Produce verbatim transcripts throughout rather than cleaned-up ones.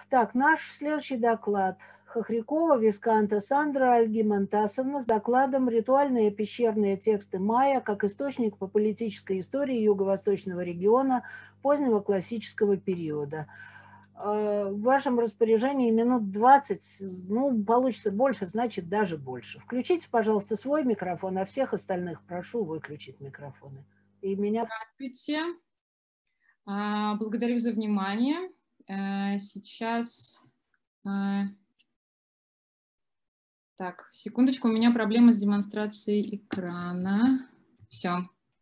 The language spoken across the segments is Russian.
Так, наш следующий доклад. Хохрякова Висканта Сандра Альгимантасовна с докладом «Ритуальные пещерные тексты майя как источник по политической истории юго-восточного региона позднего классического периода». В вашем распоряжении минут двадцать, ну, получится больше, значит, даже больше. Включите, пожалуйста, свой микрофон, а всех остальных прошу выключить микрофоны. И меня... Здравствуйте. Благодарю за внимание. Сейчас... Так, секундочку, у меня проблема с демонстрацией экрана. Все.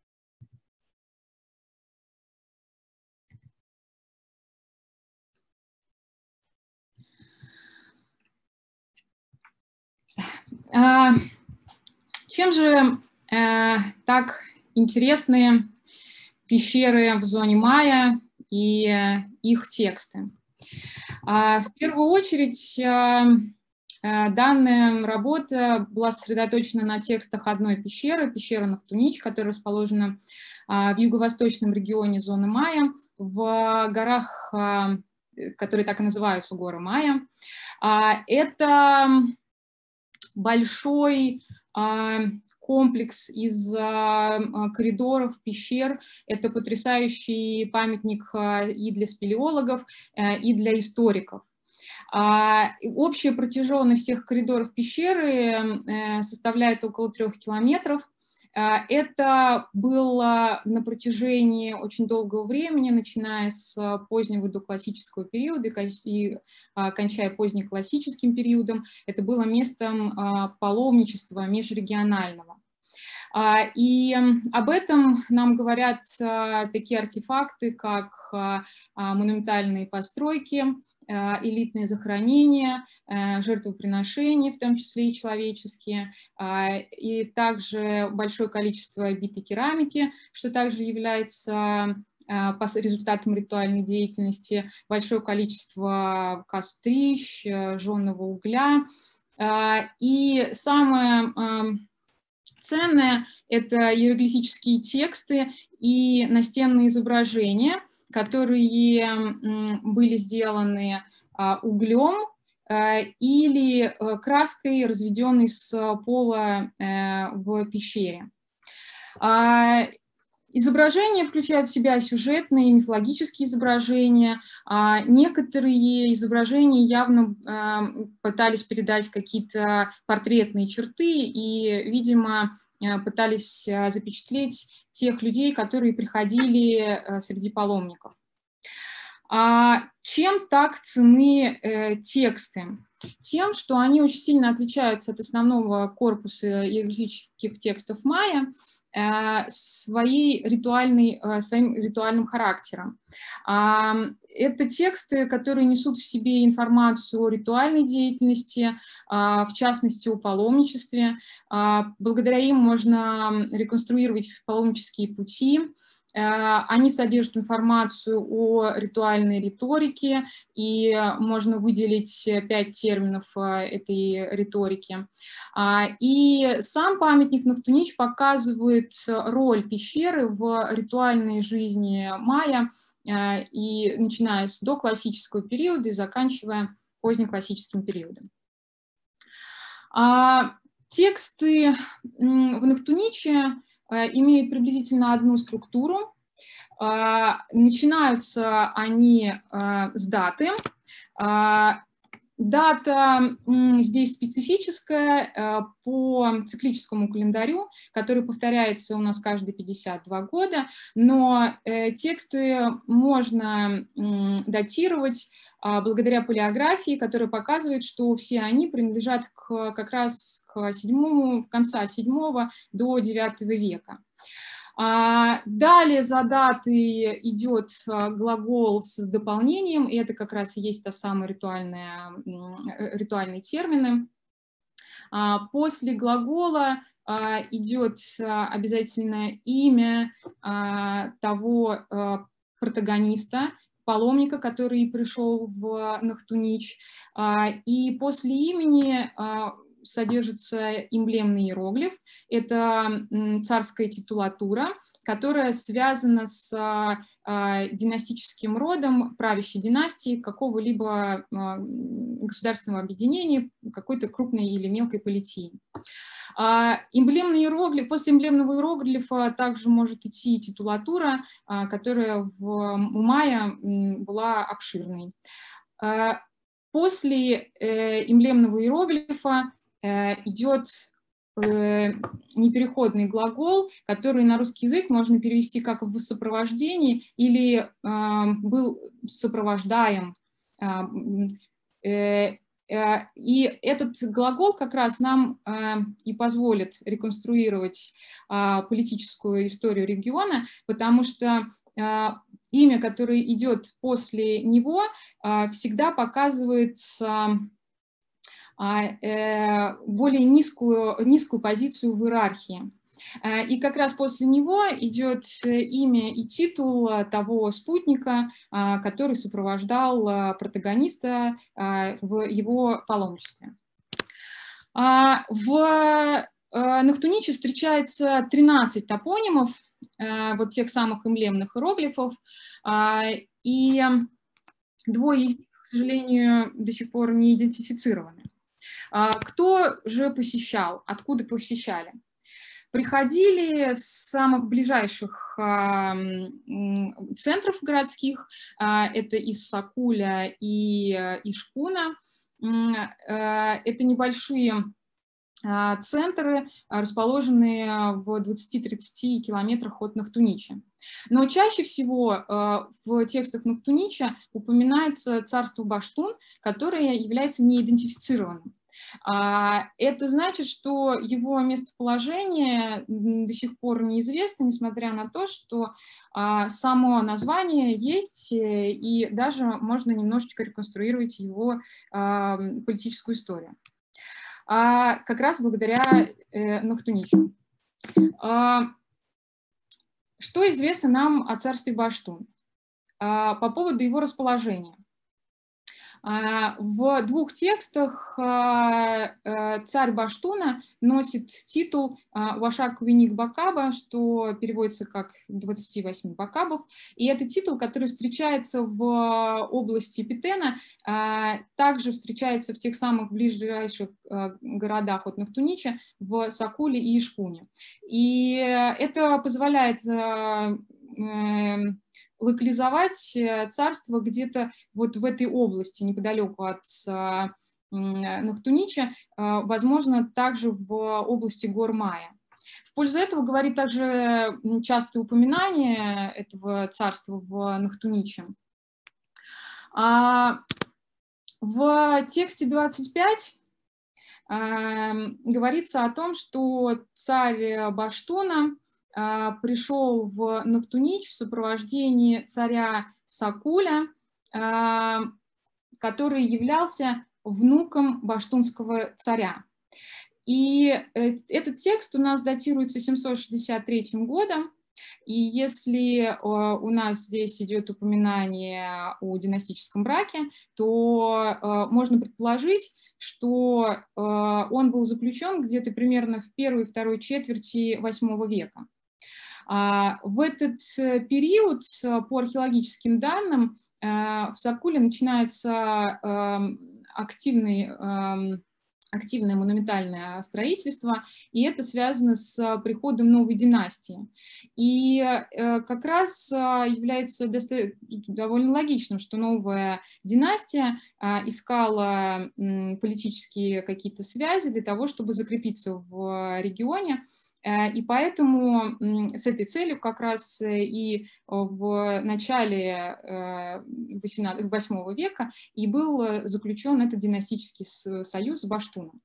Чем же э, так интересны пещеры в зоне майя и э, их тексты? А, в первую очередь, э, э, данная работа была сосредоточена на текстах одной пещеры, пещеры Нахтунич, которая расположена э, в юго-восточном регионе зоны майя, в горах, э, которые так и называются, горы майя. А, это большой комплекс из коридоров, пещер. Это потрясающий памятник и для спелеологов, и для историков. Общая протяженность всех коридоров пещеры составляет около трех километров. Это было на протяжении очень долгого времени, начиная с позднего доклассического периода и кончая позднеклассическим периодом. Это было местом паломничества межрегионального. И об этом нам говорят такие артефакты, как монументальные постройки, элитные захоронения, жертвоприношения, в том числе и человеческие, и также большое количество битой керамики, что также является по результатам ритуальной деятельности, большое количество кострищ, жженого угля. И самое ценное – это иероглифические тексты и настенные изображения, которые были сделаны углем или краской, разведенной с пола в пещере. Изображения включают в себя сюжетные, мифологические изображения. Некоторые изображения явно пытались передать какие-то портретные черты и, видимо, пытались запечатлеть тех людей, которые приходили среди паломников. Чем так ценны э, тексты? Тем, что они очень сильно отличаются от основного корпуса иероглифических текстов майя э, своей ритуальной, э, своим ритуальным характером. Э, это тексты, которые несут в себе информацию о ритуальной деятельности, э, в частности, о паломничестве. Э, благодаря им можно реконструировать паломнические пути. Они содержат информацию о ритуальной риторике, и можно выделить пять терминов этой риторики. И сам памятник Нахтунич показывает роль пещеры в ритуальной жизни майя, и начиная с доклассического периода и заканчивая позднеклассическим периодом. Тексты в Нахтуниче имеют приблизительно одну структуру. Начинаются они с даты. Дата здесь специфическая по циклическому календарю, который повторяется у нас каждые пятьдесят два года, но тексты можно датировать благодаря палеографии, которая показывает, что все они принадлежат к, как раз к седьмому, конца седьмого до девятого века. Далее за датой идет глагол с дополнением, и это как раз и есть та самая ритуальная, ритуальные термины. После глагола идет обязательно имя того протагониста, паломника, который пришел в Нахтунич, и после имени содержится эмблемный иероглиф. Это царская титулатура, которая связана с династическим родом правящей династии какого-либо государственного объединения, какой-то крупной или мелкой политии. Эмблемный иероглиф, после эмблемного иероглифа также может идти титулатура, которая в, у майя была обширной. После эмблемного иероглифа идет непереходный глагол, который на русский язык можно перевести как в сопровождении или был сопровождаем. И этот глагол как раз нам и позволит реконструировать политическую историю региона, потому что имя, которое идет после него, всегда показывает более низкую, низкую позицию в иерархии. И как раз после него идет имя и титул того спутника, который сопровождал протагониста в его паломничестве. В Нахтуниче встречается тринадцать топонимов, вот тех самых эмблемных иероглифов, и двое из них, к сожалению, до сих пор не идентифицированы. Кто же посещал? Откуда посещали? Приходили с самых ближайших центров городских, это из Сокуля и Ишкуна. Это небольшие центры, расположенные в двадцати-тридцати километрах от Нахтунича. Но чаще всего в текстах Нахтунича упоминается царство Баштун, которое является неидентифицированным. Это значит, что его местоположение до сих пор неизвестно, несмотря на то, что само название есть, и даже можно немножечко реконструировать его политическую историю. Как раз благодаря Нахтуничу. Что известно нам о царстве Баштун? По поводу его расположения. В двух текстах царь Баштуна носит титул Вашак Виник Бакаба, что переводится как двадцать восемь Бакабов. И это титул, который встречается в области Питена, также встречается в тех самых ближайших городах от Нахтунича, в Сокуле и Ишкуне. И это позволяет локализовать царство где-то вот в этой области, неподалеку от Нахтунича, возможно, также в области гор Майя. В пользу этого говорит также частое упоминание этого царства в Нахтуниче. В тексте двадцать пять говорится о том, что царь Баштуна пришел в Нахтунич в сопровождении царя Сокуля, который являлся внуком баштунского царя. И этот текст у нас датируется семьсот шестьдесят третьим годом, и если у нас здесь идет упоминание о династическом браке, то можно предположить, что он был заключен где-то примерно в первой и второй четверти восьмого века. В этот период, по археологическим данным, в Сокуле начинается активный, активное монументальное строительство, и это связано с приходом новой династии. И как раз является довольно логичным, что новая династия искала политические какие-то связи для того, чтобы закрепиться в регионе. И поэтому с этой целью как раз и в начале восьмого века и был заключен этот династический союз с Баштуном.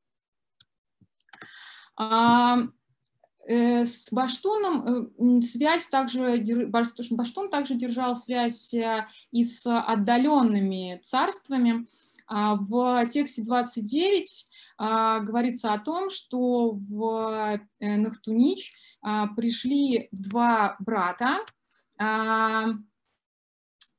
С Баштуном связь также, Баштун также держал связь и с отдаленными царствами. В тексте двадцать девять говорится о том, что в Нахтунич пришли два брата,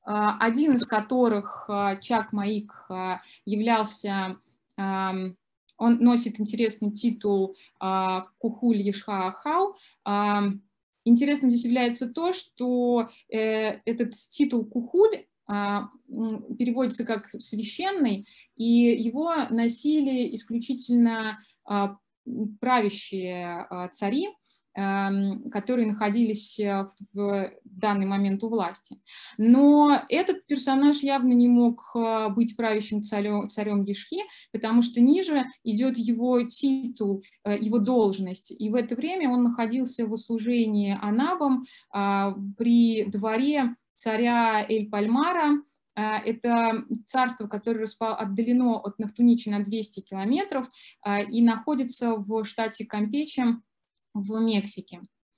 один из которых, Чак Маик, являлся он носит интересный титул «Кухуль Ешха Ахау». Интересным здесь является то, что этот титул «Кухуль» переводится как «священный», и его носили исключительно правящие цари, которые находились в данный момент у власти. Но этот персонаж явно не мог быть правящим царем, царем Ешхи, потому что ниже идет его титул, его должность. И в это время он находился в услужении Анабам при дворе царя Эль-Пальмара. Это царство, которое отдалено от Нахтуничи на двести километров и находится в штате Кампече в Мексике.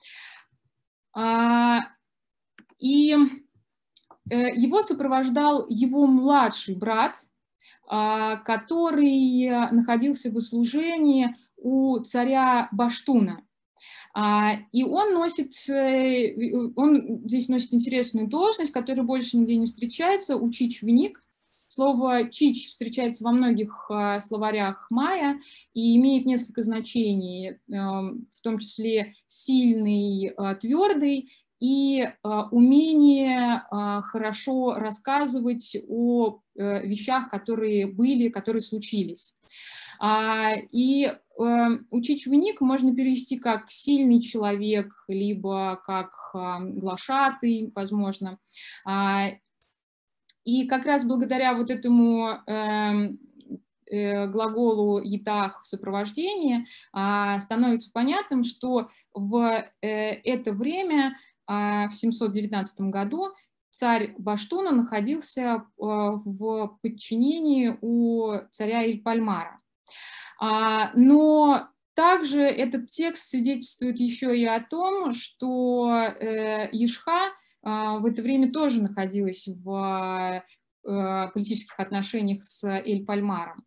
И его сопровождал его младший брат, который находился в услужении у царя Баштуна. И он носит, он здесь носит интересную должность, которая больше нигде не встречается, учич-виник. Слово «чич» встречается во многих э, словарях майя и имеет несколько значений, э, в том числе сильный, э, твердый и э, умение э, хорошо рассказывать о э, вещах, которые были, которые случились. А, и э, учич-виник можно перевести как «сильный человек», либо как э, «глашатый», возможно. А, И как раз благодаря вот этому э, э, глаголу «етах» в сопровождении э, становится понятным, что в э, это время, э, в семьсот девятнадцатом году, царь Баштуна находился э, в подчинении у царя Эль-Пальмара. А, но также этот текст свидетельствует еще и о том, что э, Ешха в это время тоже находилась в политических отношениях с Эль-Пальмаром.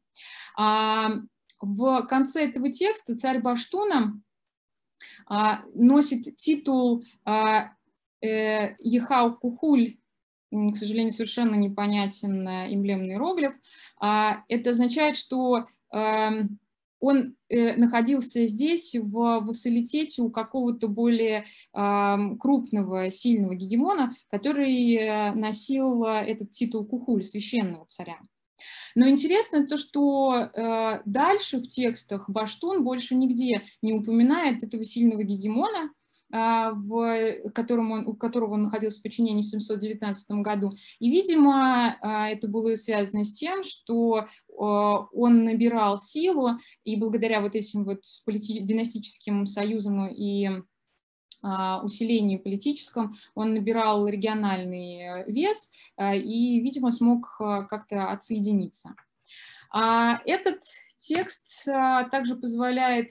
В конце этого текста царь Баштуна носит титул Ехау Кухуль, к сожалению, совершенно непонятен эмблемный иероглиф. Это означает, что он э, находился здесь в вассалитете у какого-то более э, крупного, сильного гегемона, который э, носил этот титул Кухуль, священного царя. Но интересно то, что э, дальше в текстах Баштун больше нигде не упоминает этого сильного гегемона, в котором он, у которого он находился в подчинении в семьсот девятнадцатом году. И, видимо, это было связано с тем, что он набирал силу, и благодаря вот этим вот династическим союзам и усилению политическом он набирал региональный вес и, видимо, смог как-то отсоединиться. Этот текст также позволяет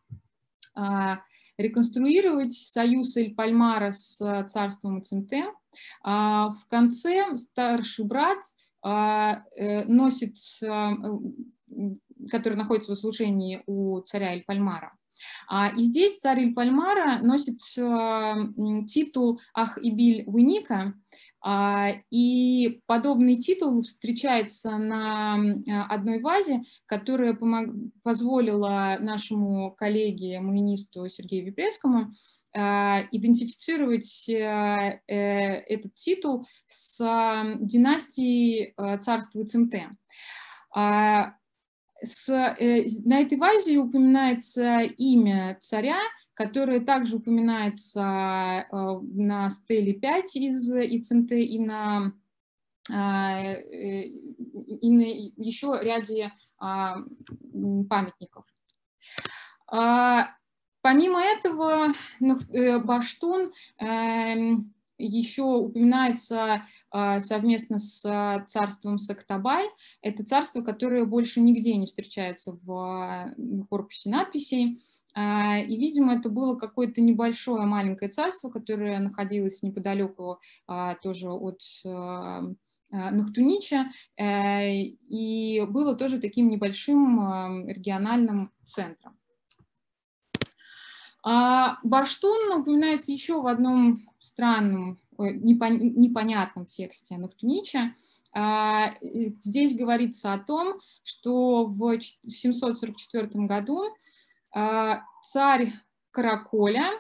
реконструировать союз Эль-Пальмара с царством Ацинте. В конце старший брат носит, который находится в услужении у царя Эль-Пальмара. И здесь царь Эль-Пальмара носит титул Ах-Ибиль-Выника, и подобный титул встречается на одной вазе, которая позволила нашему коллеге, маинисту Сергею Випрецкому идентифицировать этот титул с династией царства Ацинте. С, э, на этой вазе упоминается имя царя, которое также упоминается э, на стеле пять из Ацинте и на, э, и на еще ряде э, памятников. А, помимо этого, э, Баштун э, еще упоминается э, совместно с царством Сактабай. Это царство, которое больше нигде не встречается в, в корпусе надписей. Э, и, видимо, это было какое-то небольшое маленькое царство, которое находилось неподалеку э, тоже от э, Нахтунича, э, и было тоже таким небольшим э, региональным центром. А Баштун упоминается еще в одном странном, непонятном тексте Нахтунича. здесь говорится о том, что в семьсот сорок четвёртом году царь Караколя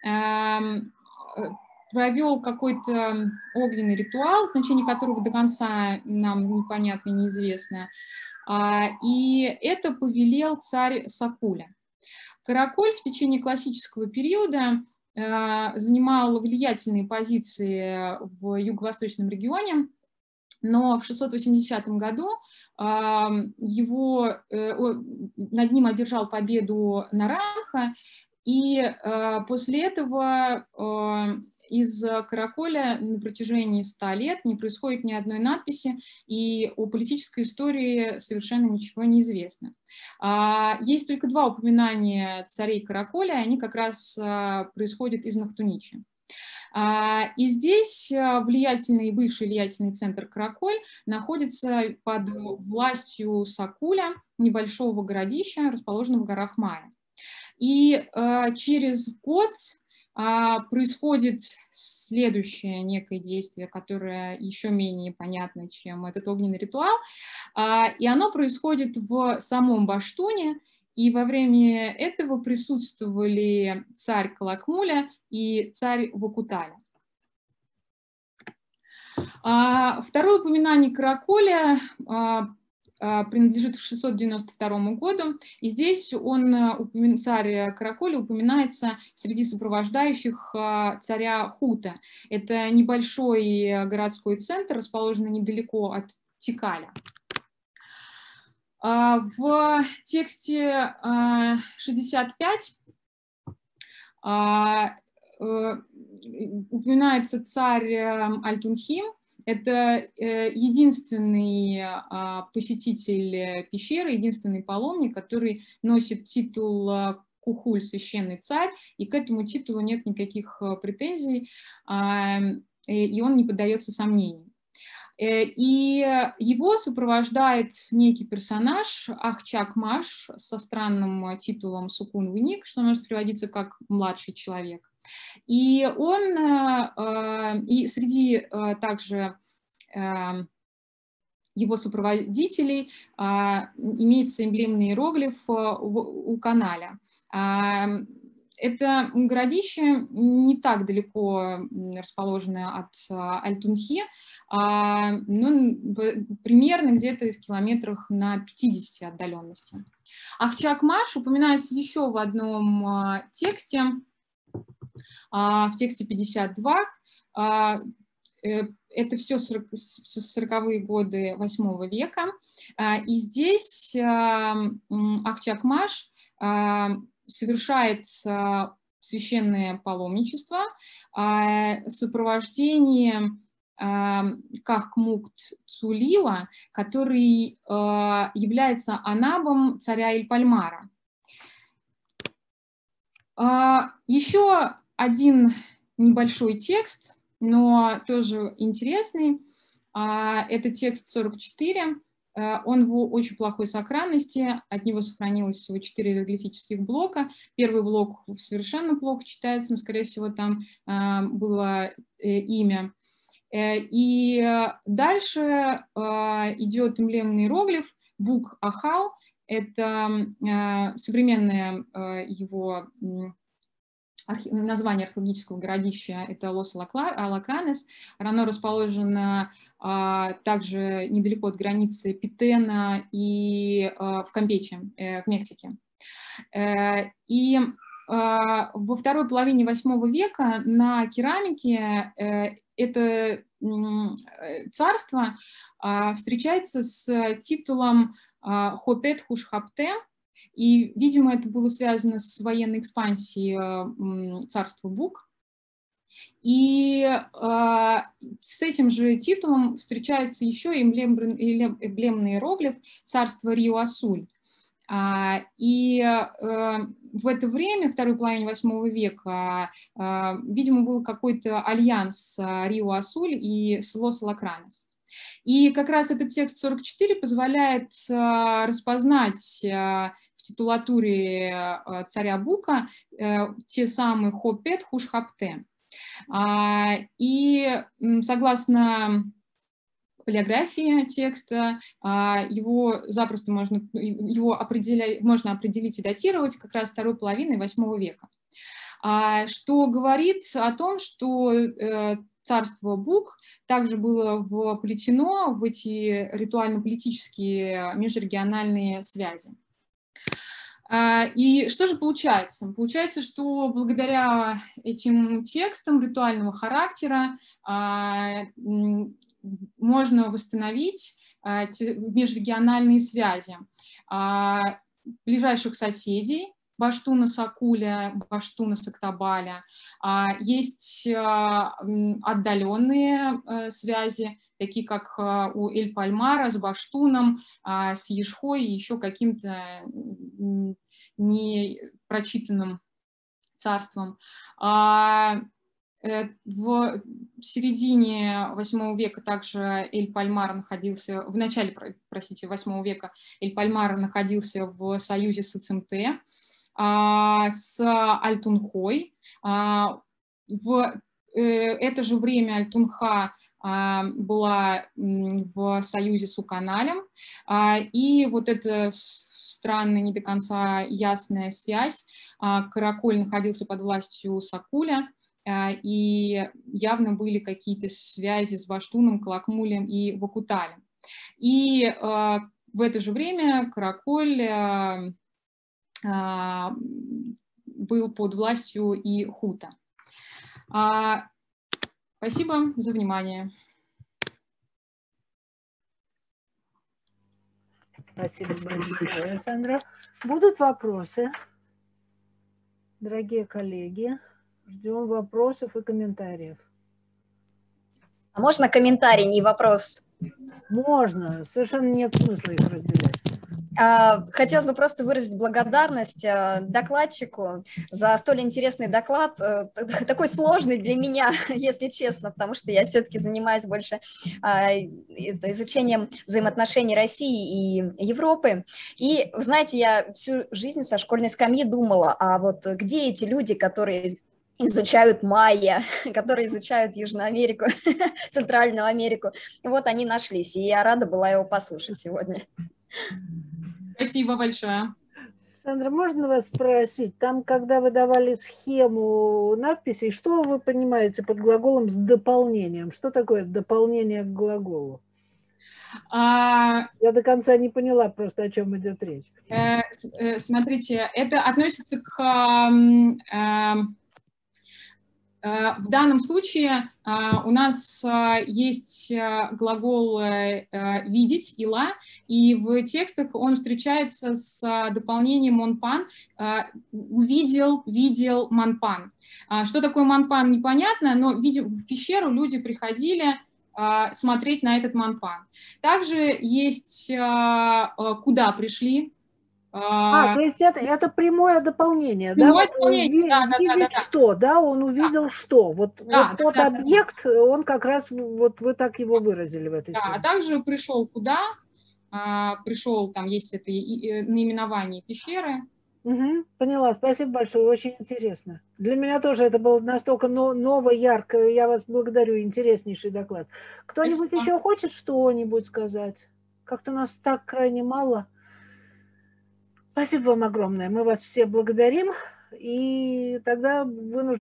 провел какой-то огненный ритуал, значение которого до конца нам непонятно, неизвестно, и это повелел царь Сакуля. Караколь в течение классического периода занимал влиятельные позиции в юго-восточном регионе, но в шестьсот восьмидесятом году его, над ним одержал победу Наранха, и после этого из Караколя на протяжении ста лет не происходит ни одной надписи, и о политической истории совершенно ничего не известно. Есть только два упоминания царей Караколя, и они как раз происходят из Нахтуничи. И здесь влиятельный, бывший влиятельный центр Караколь находится под властью Сакуля, небольшого городища, расположенного в горах Майя. И через год происходит следующее некое действие, которое еще менее понятно, чем этот огненный ритуал, и оно происходит в самом Баштуне, и во время этого присутствовали царь Калакмуля и царь Вакуталя. Второе упоминание Караколя принадлежит к шестьсот девяносто второму году, и здесь он, царь Караколя, упоминается среди сопровождающих царя Хута. Это небольшой городской центр, расположенный недалеко от Тикаля. В тексте шестьдесят пять упоминается царь Альтунхим. Это единственный посетитель пещеры, единственный паломник, который носит титул Кухуль, священный царь, и к этому титулу нет никаких претензий, и он не поддается сомнению. И его сопровождает некий персонаж Ахчак-Маш со странным титулом Сукун-Вуник, что может переводиться как «младший человек». И он, и среди также его сопроводителей имеется эмблемный иероглиф у Каналя. Это городище не так далеко расположено от Альтунхи, но примерно где-то в километрах на пятидесяти отдаленности. Ахчак-Маш упоминается еще в одном тексте, в тексте пятьдесят два. Это все сороковые годы восьмого века. И здесь Ахчак-Маш совершает священное паломничество в сопровождении Кахкмукт-Цулила, который является анабом царя Эль-Пальмара. Еще один небольшой текст, но тоже интересный. Это текст сорок четыре. Он в очень плохой сохранности, от него сохранилось всего четыре иероглифических блока. Первый блок совершенно плохо читается, но, скорее всего, там было имя. И дальше идет эмблемный иероглиф Бук-Ахау. Это современное его название археологического городища, это Лос-Алакранес. Оно расположено а, также недалеко от границы Питена и а, в Кампече, э, в Мексике. Э, и а, во второй половине восьмого века на керамике э, это э, царство а, встречается с титулом а, Хопет-Хушхапте. И, видимо, это было связано с военной экспансией царства Бук. И э, с этим же титулом встречается еще эмблемный иероглиф царства Рио-Асуль. А, и э, в это время, второй половине восьмого века, э, видимо, был какой-то альянс Рио-Асуль и Лос-Алакранес. И как раз этот текст сорок четыре позволяет э, распознать э, в титулатуре э, царя Бука э, те самые Хопет, Хушхапте. А, и согласно палеографии текста, его запросто можно, его определять, можно определить и датировать как раз второй половиной восьмого века, что говорит о том, что царство Буг также было вплетено в эти ритуально-политические межрегиональные связи. И что же получается? Получается, что благодаря этим текстам ритуального характера можно восстановить межрегиональные связи ближайших соседей Баштуна-Сакуля, Баштуна-Сактабаля. Есть отдаленные связи, такие как у Эль-Пальмара с Баштуном, с Ешхой и еще каким-то непрочитанным царством. В середине восьмого века также Эль-Пальмар находился, в начале, простите, восьмого века Эль-Пальмар находился в союзе с Ацимте, с Аль-Тунхой. В это же время Аль-Тунха была в союзе с Уканалем, и вот эта странная, не до конца ясная связь. Караколь находился под властью Сакуля, и явно были какие-то связи с Баштуном, Калакмулем и Вакуталем. И в это же время Караколь был под властью и Хута. Спасибо за внимание. Спасибо большое, Александра. Будут вопросы? Дорогие коллеги, ждем вопросов и комментариев. А можно комментарий, не вопрос? Можно. Совершенно нет смысла их разделять. Хотелось бы просто выразить благодарность докладчику за столь интересный доклад, такой сложный для меня, если честно, потому что я все-таки занимаюсь больше изучением взаимоотношений России и Европы. И, вы знаете, я всю жизнь со школьной скамьи думала, а вот где эти люди, которые изучают майя, которые изучают Южную Америку, Центральную Америку. И вот они нашлись, и я рада была его послушать сегодня. Спасибо большое. Сандра, можно вас спросить, там, когда вы давали схему надписей, что вы понимаете под глаголом с дополнением? Что такое дополнение к глаголу? А... Я до конца не поняла просто, о чем идет речь. Э, э, смотрите, это относится к... Э, В данном случае у нас есть глагол «видеть» «ила», и в текстах он встречается с дополнением «монпан», «увидел», «видел», «манпан». Что такое «манпан» непонятно, но в пещеру люди приходили смотреть на этот манпан. Также есть «куда пришли». А, то есть это, это прямое дополнение, прямое да? дополнение, Ви, да, да, видеть да, да, что, да, он увидел да. что, вот, да, вот да, тот да, объект, да. он как раз, вот вы так его выразили в этой да, схеме. А также пришел куда, а, пришел, там есть это и, и, наименование пещеры. Угу, поняла, спасибо большое, очень интересно. Для меня тоже это было настолько ново, ярко, я вас благодарю, интереснейший доклад. Кто-нибудь еще хочет что-нибудь сказать? Как-то нас так крайне мало. Спасибо вам огромное. Мы вас все благодарим. И тогда вынуждены